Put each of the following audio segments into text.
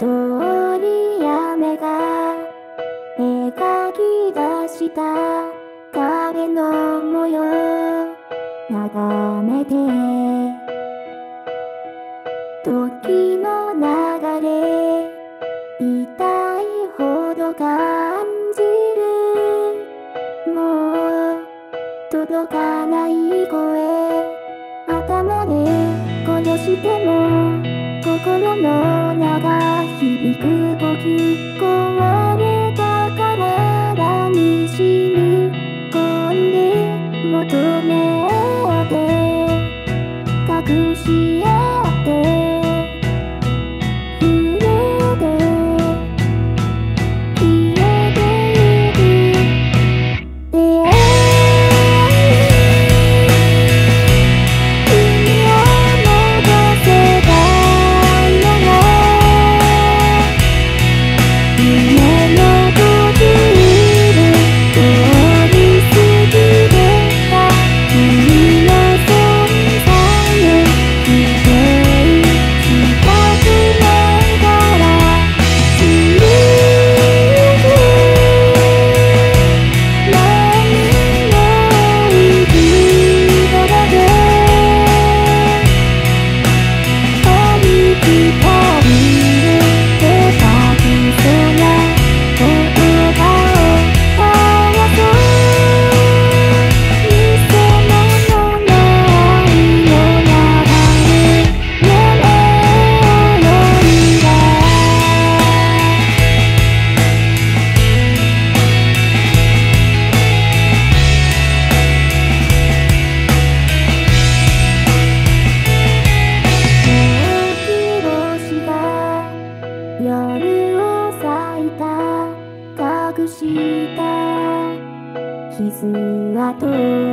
通り雨が描き出した影の模様眺めて時の流れ痛いほど感じるもう届かない声頭で殺しても心の中響く呼吸壊れた体に染み込んで求め合って隠し合って触れて消えてゆく出会い夜を咲いた隠した傷跡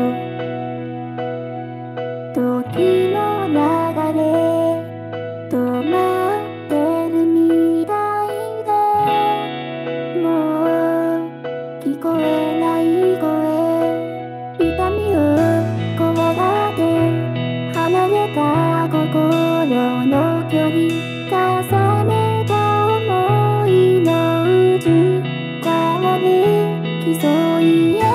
時の流れ止まってるみたいでもう聞こえない声痛みを怖がって離れた心の距離重ね思いの内側に競い合う